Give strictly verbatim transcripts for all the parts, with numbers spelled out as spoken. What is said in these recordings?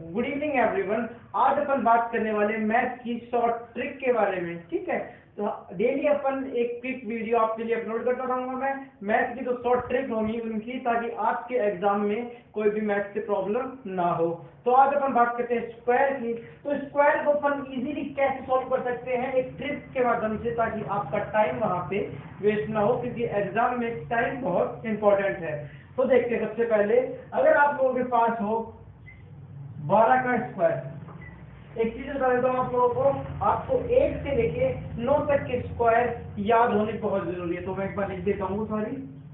Good evening everyone. आज अपन बात करने वाले मैथ की शॉर्ट ट्रिक के बारे में। ठीक है, तो डेली अपन एक क्विक वीडियो आपके लिए अपलोड करता रहूंगा मैं। मैथ की जो शॉर्ट ट्रिक होंगी उनकी, ताकि आपके एग्जाम में कोई भी मैथ से प्रॉब्लम ना हो। तो आज अपन बात करते हैं स्क्वायर की। तो स्क्वायर को अपन इजीली कैसे सॉल्व कर सकते हैं, एक ट्रिक के माध्यम से, ताकि आपका टाइम वहां पे वेस्ट ना हो, क्योंकि एग्जाम में टाइम बहुत इंपॉर्टेंट है। तो देखते हैं, सबसे पहले अगर आप लोगों के पास हो बारह का स्क्वायर, एक चीज बता देता हूँ आप लोगों को, आपको एक से लेके नौ तक के स्क्वायर याद होने बहुत जरूरी है। तो मैं एक बार लिख देता हूँ, सॉरी।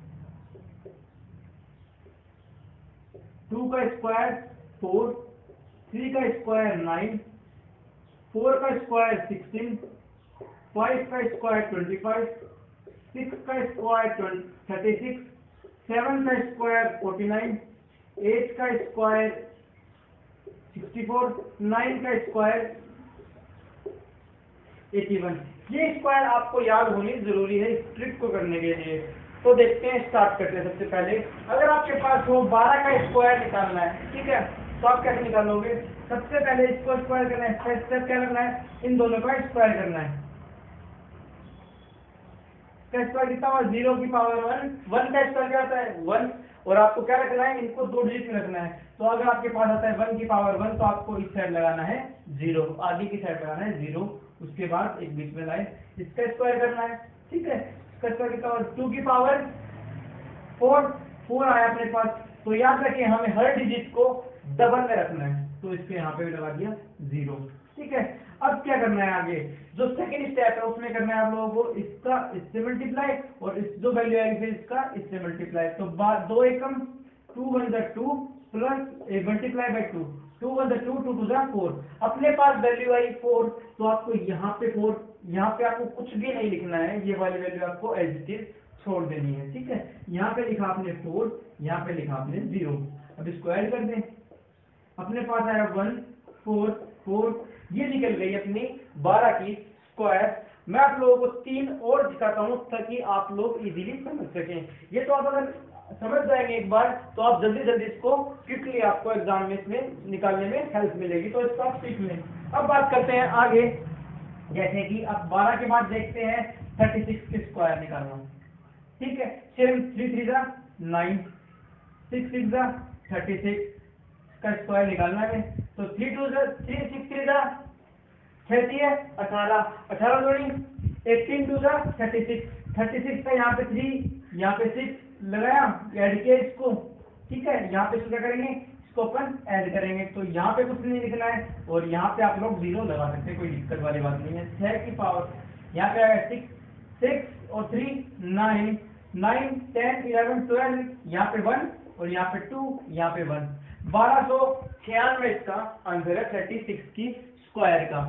टू का स्क्वायर फोर, थ्री का स्क्वायर नाइन, फोर का स्क्वायर सिक्सटीन, फाइव का स्क्वायर ट्वेंटी फाइव, सिक्स का स्क्वायर थर्टी सिक्स, सेवन का स्क्वायर फोर्टी नाइन, एट का स्क्वायर सिक्सटी फोर, नाइन का स्क्वायर एटी वन। ये स्क्वायर आपको याद होनी जरूरी है इस ट्रिक को करने के लिए। तो देखते हैं, स्टार्ट करते हैं। सबसे पहले अगर आपके पास हो बारह का स्क्वायर निकालना है, ठीक है, तो आप कैसे निकालोगे? सबसे पहले इसको स्क्वायर करना है। फर्स्ट स्टेप क्या करना है? इन दोनों का स्क्वायर करना है। का स्क्वायर कितना हुआ? जीरो की पावर वन। वन का स्क्वायर क्या होता है? वन। और आपको क्या रखना है? इनको दो डिजिट में रखना है। तो अगर आपके पास आता है वन की पावर वन, तो आपको इस साइड लगाना है जीरो, आगे की साइड लगाना है जीरो, उसके बाद एक बीच में लाइन, इसका स्क्वायर करना है। ठीक है, इसका स्क्वायर कितना हुआ? टू की पावर फोर, फोर आया अपने पास। तो याद रखिए, हमें हर डिजिट को डबल में रखना है, तो इसके यहाँ पे भी लगा दिया जीरो। ठीक है, अब क्या करना है आगे? जो सेकंड स्टेप है उसमें करना है आप लोगों को इसका इससे मल्टीप्लाई, और इस जो वैल्यू आएगी फिर इसका इससे मल्टीप्लाई। तो दो एकम, two one the two plus multiply by two, two one the two, two two the four. अपने पास वैल्यू आई फोर, तो आपको यहाँ पे फोर, यहाँ पे आपको कुछ भी नहीं लिखना है, ये वाली वैल्यू आपको एज इट इज छोड़ देनी है। ठीक है, यहाँ पे लिखा आपने फोर, यहाँ पे लिखा आपने जीरो। अब इसको ऐड कर दें, अपने पास आया वन फोर फोर, ये निकल गई अपनी बारह की स्क्वायर। मैं आप लोगों को तीन और दिखाता हूं ताकि आप लोग इजीली समझ सकें। ये तो आप अगर समझ जाएंगे एक बार, तो आप जल्दी जल्दी इसको क्विकली आपको एग्जाम में इसमें निकालने में हेल्प मिलेगी। तो इसको आप सीख लें। अब बात करते हैं आगे, जैसे कि अब बारह के बाद देखते हैं थर्टी सिक्स के स्क्वायर निकालना। ठीक है, सेम थ्री थ्री जा नाइन, सिक्स सिक्स जा थर्टी सिक्स का स्क्वायर निकालना है। तो थ्री टू जा थ्री, सिक्स थ्री जा थर्टी है, अठारह, अठारह जोड़ी एटीन टू जा थर्टी सिक्स, थर्टी सिक्स का यहाँ पे थ्री, यहाँ पे सिक्स लगाया, ऐड किया इसको। ठीक है, यहाँ पे क्या करेंगे? इसको अपन ऐड करेंगे। तो यहाँ पे कुछ नहीं लिखना है, और यहाँ पे आप लोग जीरो लगा सकते हैं, कोई दिक्कत वाली बात नहीं है। छह की पावर यहाँ पे आएगा सिक्स, सिक्स और three nine, nine ten eleven twelve, यहाँ पे वन और यहाँ पे टू, यहाँ पे वन, बारह सौ छियानवे इसका आंसर है थर्टी सिक्स की स्क्वायर का।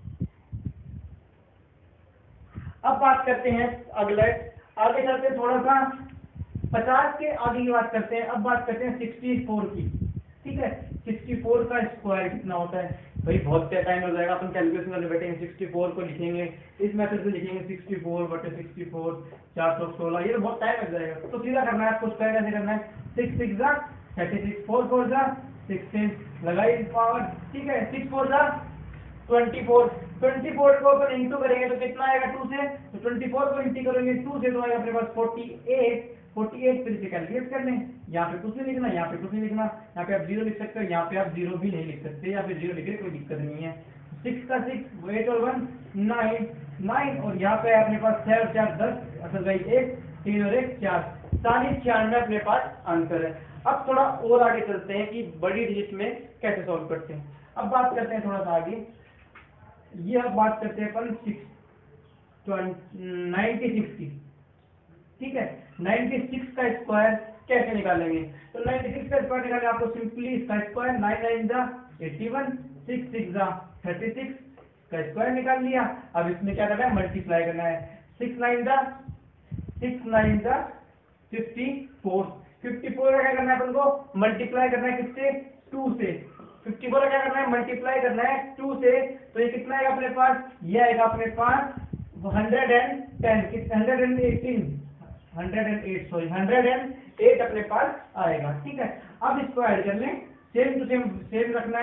अब बात करते हैं अगले, आगे चलते हैं थोड़ा सा, पचास के आगे की बात करते हैं। अब बात करते हैं सिक्सटी फोर की। ठीक है, सिक्सटी फोर का स्क्वायर कितना होता है? भाई बहुत टाइम हो जाएगा, अपन कैलकुलेशन करने बैठेंगे, सिक्सटी फोर को लिखेंगे इस मेथड से, लिखेंगे सिक्सटी फोर बटे सिक्सटी फोर, चार सौ सोलह, ये बहुत टाइम लग जाएगा। तो सीधा करना है आपको, स्क्वायर कैसे करना है? सिक्स सिक्स जा थर्टी सिक्स, फोर फोर जा सिक्सटीन, लगाई पावर। ठीक है, सिक्स फोर जा ट्वेंटी फोर, ट्वेंटी फोर को अपन इंटू करेंगे तो कितना आएगा? टू से। तो ट्वेंटी फोर को इंटू करेंगे टू से, तो आएगा अपने पास फोर्टी एट, फोर्टी एट फिर से कैलकुलेट कर लें। यहाँ पे कुछ नहीं लिखना, यहाँ पे कुछ नहीं लिखना, यहाँ पे आप जीरो लिख सकते हो, यहाँ पे आप जीरो भी नहीं लिख सकते, या फिर जीरो लिखे कोई दिक्कत नहीं है। सिक्स का सिक्स, एट और वन नाइन, नाइन और यहाँ पे अपने पास छह और चार दस, असल भाई एक, तीन और एक चार, चालीस छियानवे अपने पास आंसर है। अब थोड़ा और आगे चलते हैं कि बड़ी डिजिट में कैसे सॉल्व करते हैं। अब बात करते हैं थोड़ा सा आगे, ये अब बात करते हैं अपन सिक्स नाइनटी सिक्स की। ठीक है, नाइनटी सिक्स का स्क्वायर कैसे निकालेंगे? तो नाइनटी सिक्स का स्क्वायर निकालेंगे आपको सिंपली इसका स्क्वायर, नाइन नाइन जा एटी वन, सिक्स सिक्स जा थर्टी सिक्स का स्क्वायर निकाल लिया। अब इसमें क्या करना है? मल्टीप्लाई करना है। सिक्स नाइन जा सिक्स नाइन जा फिफ्टी फोर, फिफ्टी फोर का क्या करना है अपन को? मल्टीप्लाई करना है किससे? टू से। फिफ्टी फोर का क्या करना है? मल्टीप्लाई करना है टू से। तो ये कितना आएगा अपने पास? ये आएगा अपने पास hundred and ten, hundred and eighteen, hundred and eight, sorry hundred and eight अपने पास आएगा। ठीक है, अब इसको ऐड कर लें, सेम टू सेम सेम रखना है।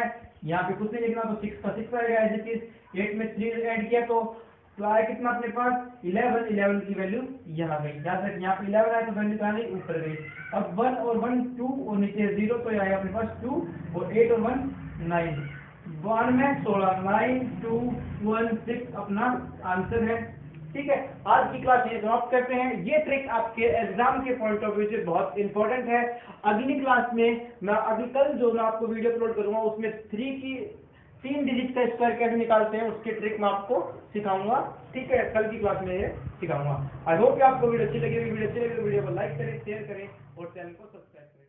यहाँ पे कुछ नहीं लिखना, तो सिक्स का सिक्स आएगा एज इट इज। एट में थ्री ऐड किया तो तो आया कितना अपने पास इलेवन। इलेवन की वैल्यू यहाँ गई, याद रख यहाँ पे इलेवन आया तो वैल्यू कहाँ गई, ऊपर गई। अब वन और वन टू और नीचे जीरो, तो आएगा अपने पास टू और एट और वन नाइन। वन में सोलह, नाइन टू वन सिक्स अपना आंसर है। ठीक है, आज की क्लास ये समाप्त करते हैं। ये ट्रिक आपके एग्जाम के पॉइंट ऑफ व्यू से बहुत इंपॉर्टेंट है। अगली क्लास में मैं अभी कल जो मैं आपको वीडियो अपलोड करूंगा उसमें थ्री की तीन डिजिट का स्क्वायर कैसे निकालते हैं उसकी ट्रिक मैं आपको सिखाऊंगा। ठीक है, कल की क्लास में ये सिखाऊंगा। आई होप कि आपको वीडियो अच्छी लगी। वीडियो अच्छी लगी तो वीडियो को लाइक करें, शेयर करें और चैनल को सब्सक्राइब करें।